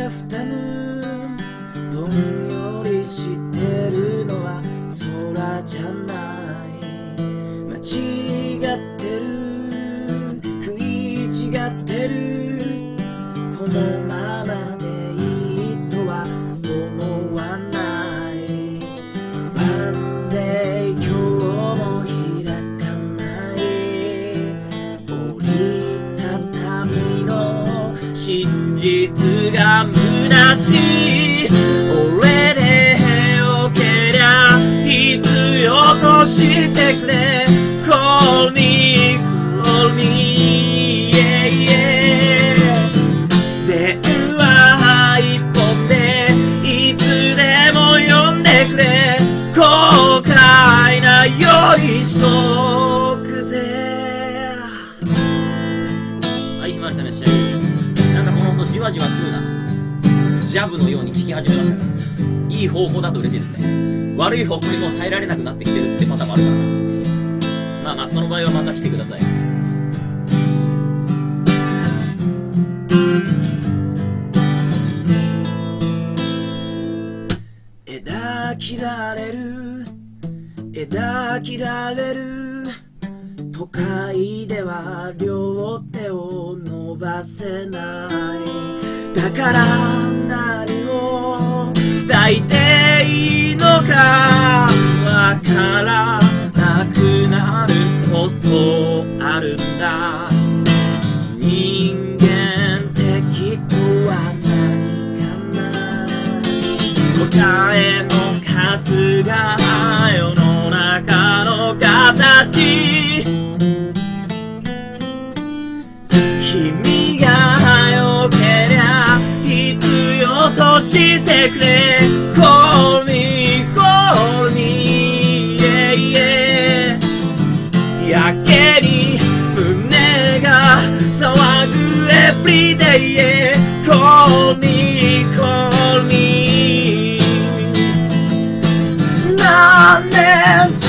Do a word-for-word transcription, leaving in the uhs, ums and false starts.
afternoon どんよりしてるのは空じゃない間違ってる食い違ってるこのままでいいとは思わないワンデイ今日も開かない折りたたみの真実が虚しい俺でよけりゃ必要としてくれ Call me, call me, yeah, yeah 電話一本でいつでも呼んでくれ後悔ないようにしとくぜはい、ひまわりさんいらっしゃい。なんだこの放送じわじわ食うなジャブのように聞き始めましたね。いい方法だと嬉しいですね。悪い方向にも耐えられなくなってきてるってパターンもあるからな。まあまあその場合はまた来てください。枝切られる枝切られる都会では両手を伸ばせないだから何を抱いていいのかわからなくなることあるんだ人間的とは何かな答えの数が世の中の形君がよけりゃ必要としてくれ Call me, call me, yeah, yeah やけに胸が騒ぐ everyday, yeah Call me, call me 何年